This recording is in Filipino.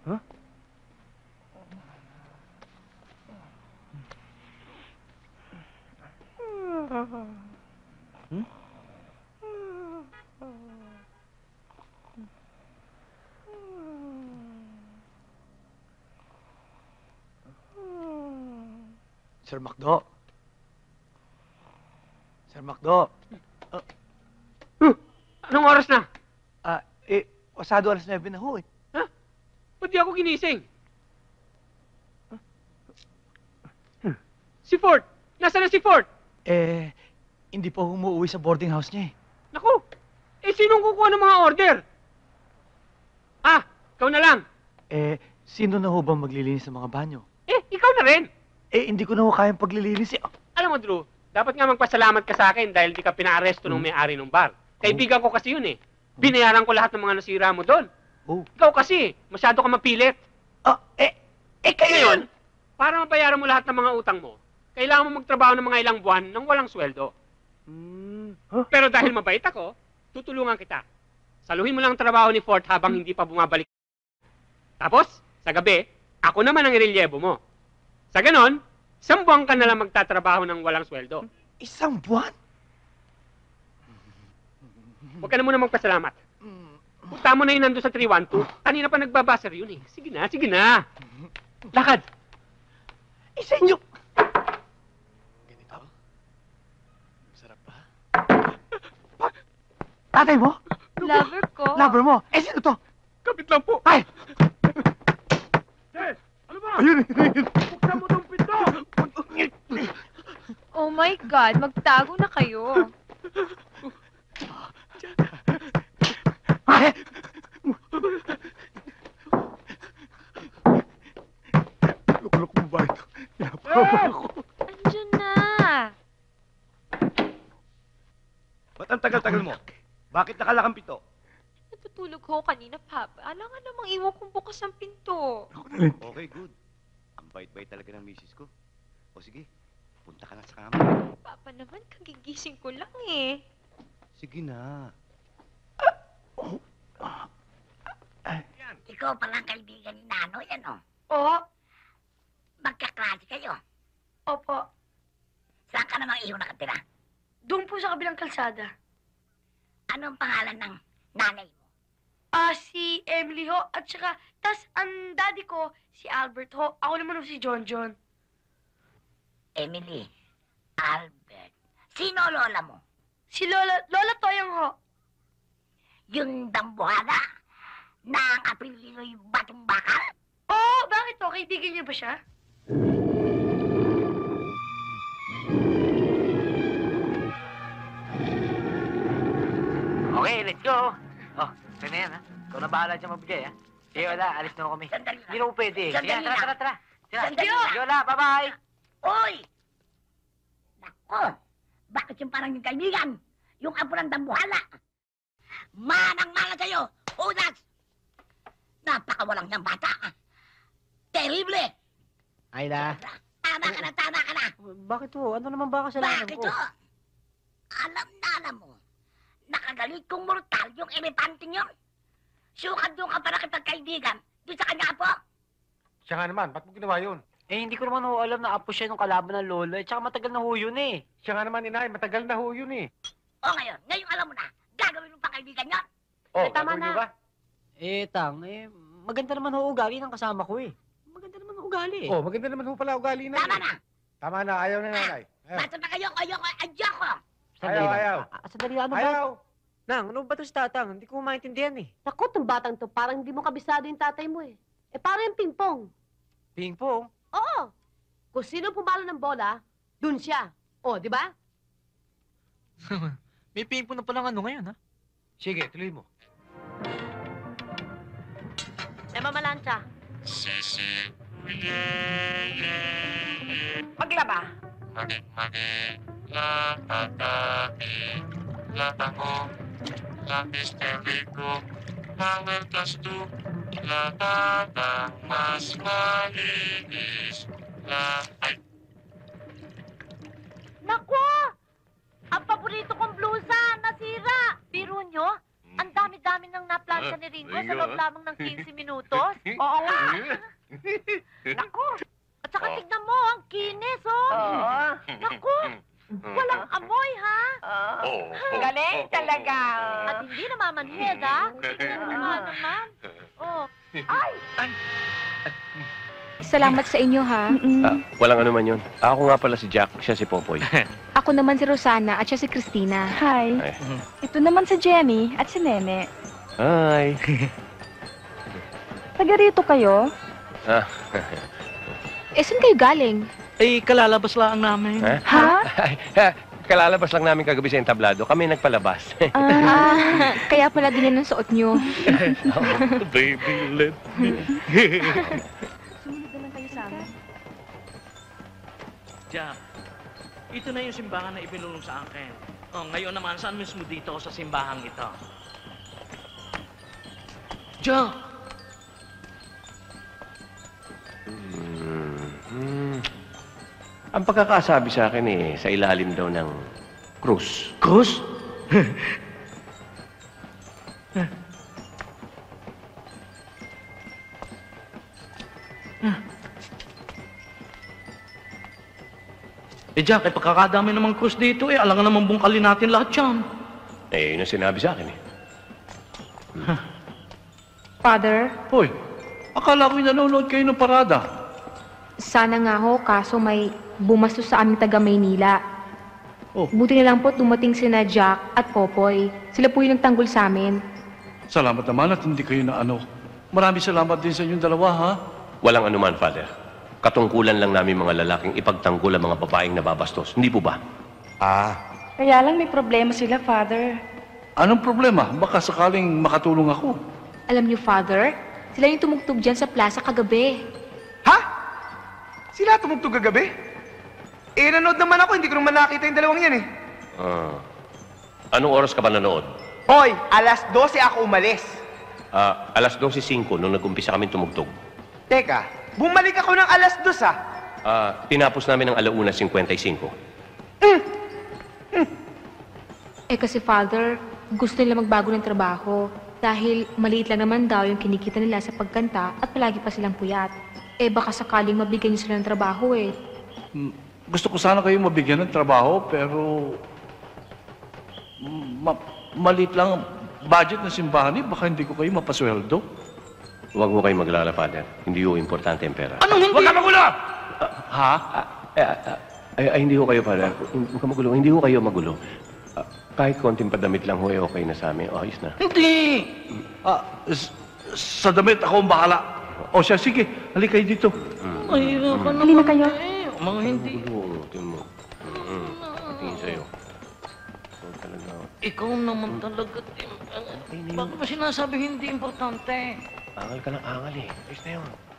Huh? Hmm? Sir Macdo. Sir Macdo. Anong oras na? Pasado alas 9 na ho eh. Ha? Ba't di ako ginising? Si Fort! Nasaan na si Fort? Hindi pa umuwi sa boarding house niya eh. Naku! Sinong kukuha ng mga order? Ikaw na lang. Sino na ho bang maglilinis ng mga banyo? Ikaw na rin. Hindi ko na ho kayang paglilinis eh. Alam mo, Drew, dapat nga magpasalamat ka sa akin dahil di ka pinaaresto ng may-ari ng bar. Kaibigan ko kasi yun eh. Binayaran ko lahat ng mga nasira mo doon. Ikaw kasi, masyado ka mapilit. Ngayon, para mabayaran mo lahat ng mga utang mo, kailangan mo magtrabaho ng mga ilang buwan nang walang sweldo. Pero dahil mabait ako, tutulungan kita. Saluhin mo lang ang trabaho ni Fort habang hindi pa bumabalik. Tapos, sa gabi, ako naman ang irelyebo mo. Sa ganon, 1 buwan ka na lang magtatrabaho ng walang sweldo. 1 buwan? Huwag ka na muna magpasalamat. Punta mo na yun nandun sa 312. Kanina pa nagbabasar yun eh. Sige na, sige na. Lakad. Sa inyo. Ganito? Masarap ba? Tatay mo? Lover ko. Lover mo? Sino to? Kapit lang po. Ay! Ano ba? Ayun! Buksan mo tong pinto! Oh my God, magtago na kayo. Ay! Lukulok mo ba ito? Pinapakawa ako. Andiyan na. Ba't ang tagal-tagal mo? Bakit nakalakang pito? Natutulog ko kanina, Papa. Alangan namang iwan kong bukas ang pinto. Okay, good. Ang bait-bait talaga ng misis ko. O sige, punta ka na sa kama. Papa naman, kagigising ko lang eh. Sige na. Ikaw palang kaibigan ni Nanoy, ano? Oo. Magkaklase kayo. Opo. Saan ka namang iyo nakatira? Doon po sa kabilang kalsada. Anong pangalan ng nanay mo? Si Emily ho. At saka, ang daddy ko, si Albert ho. Ako naman ho si John John. Emily, Albert. Sino lola mo? Si Lola Toyang ho. Yung dambuhada na ang apelido yung batong bakal? Oo, bakit ho? Kaibigan niyo ba siya? Okay, let's go. Ito na yan, ha? Ikaw na bahala dyan magbigay, ha? Sige, wala. Alis na kami. Sandali Hindi na ko pwede. Sige, Sandali tara, lang. tara, tara. Sandali lang. Sige, wala. Bye-bye. Uy! Nako! Bakit yung parang yung kaibigan? Yung apo ng dambuhala? Manang-mana sa'yo! Unas! Napakawalang niyang bata! Terrible! Ayla. Tama ka na, tama ka na! Bakit ho? Ano naman ba kasalanan Bakit ko? o? Alam na alam mo, nakagalit kong mortal yung elepanting yun. Sukat doon ka para kitagkaibigan doon sa kanya apo. Siya nga naman, ba't mo ginawa yun? Hindi ko naman ho alam na apo siya nung kalaban ng lola. Tsaka matagal na ho yun eh. Siya nga naman, inay, matagal na ho yun eh. O ngayon alam mo na, gagawin mo pa kaibigan yun. tama gagawin na. niyo ba? Maganda naman ho ugali ng kasama ko eh. Maganda naman ho ugali eh. Maganda naman ho pala ugali na. Tama na. Tama na, ayaw na nanay. Basta na kayo, ayoko. Sandali lang. ayaw. Sandali, ano ba? Ayaw. Nang, ano ba ito si Tatang? Hindi ko maintindihan eh. Naku, tong batang to, parang hindi mo kabisado yung tatay mo eh. Parang yung pingpong. Ping-pong? Oo. Kung sino pumalo ng bola, dun siya. Di ba? May ping-pong na palang ano ngayon ha? Sige, tuloy mo. Mamalansya. Maglaba. Latango, lapis terligo, towel plastic, latata, mas malinis, ay. Naku! Ang paborito kong blusa, nasira! Biro nyo? Ang dami-dami nang naplanta ni Ringo sa loob lamang ng 15 minutos. Oo nga. Naku! At saka tignan mo, ang kinis, oh. Naku! Walang amoy, ha? Galing talaga. At hindi namamanhid, ha? Naman. Oh. Ay! Salamat sa inyo, ha? Walang ano man yun. Ako nga pala si Jack, siya si Popoy. Ako naman si Rosana at siya si Christina. Hi. Ay. Ito naman si Jenny at si Nene. Hi. Taga rito kayo? Ah, Saan kayo galing? Eh, kalalabas lang namin. Ha? Kalalabas lang namin kagabi sa entablado. Kami nagpalabas. Kaya pala ganyan ang suot nyo. Baby, let me. Sumunod na lang kayo sa amin. Jack, ito na yung simbahan na ibinulong sa akin. Oh, ngayon naman, saan mismo dito sa simbahang ito? Jack! Ang pagkakasabi sa akin sa ilalim daw ng krus. Cruz? Jack, pagkakadami namang krus dito alangan naman bungkalin natin lahat yan. Yun ang sinabi sa akin Father, Hoy, akala ko'y nanonood kayo ng parada. sana nga ho, kaso may bumastos sa aming taga Maynila. Oh. Buti na lang po dumating sina Jack at Popoy. Sila po yung nagtanggol sa amin. Salamat naman at hindi kayo na ano. Maraming salamat din sa inyong dalawa, ha? Walang anuman, Father. Katungkulan lang namin mga lalaking ipagtanggol ang mga babaeng nababastos. Hindi po ba? Kaya lang may problema sila, Father. Anong problema? Baka sakaling makatulong ako. Alam niyo, Father, sila yung tumugtog dyan sa plaza kagabi. Ha? Sila tumugtog kagabi? Nanood naman ako, hindi ko naman nakita yung dalawang yan Anong oras ka ba nanood? Hoy, alas 12 ako umalis. Alas 12:05 nung nag-umpisa kami tumugtog. Teka, bumalik ako ng alas 2 Tinapos namin ng 1:55. Kasi Father, gusto nila magbago ng trabaho. Dahil maliit lang naman daw yung kinikita nila sa pagkanta at palagi pa silang puyat. Baka sakaling mabigyan niyo sila ng trabaho Gusto ko sana kayo mabigyan ng trabaho, pero... maliit lang ang budget ng simbahan baka hindi ko kayo mapasweldo. Huwag mo kayo maglala, Father. Hindi ho importante ang pera. Anong hindi? Huwag ka magulo! Ha? Hindi ho kayo, Father. Huwag ka magulo. Hindi ho kayo magulo. Kahit konting padamit lang ho, okay na sa amin. Ayos na. Hindi! Sa damit ako ang bahala. O siya, sige. Halika kayo dito. Ay, Halina kayo. Mga hindi. Tingin mo. Tingin sa'yo. Ikaw naman talaga. Bakit ba sinasabi hindi importante? Angal ka ng angal Ayos na yun.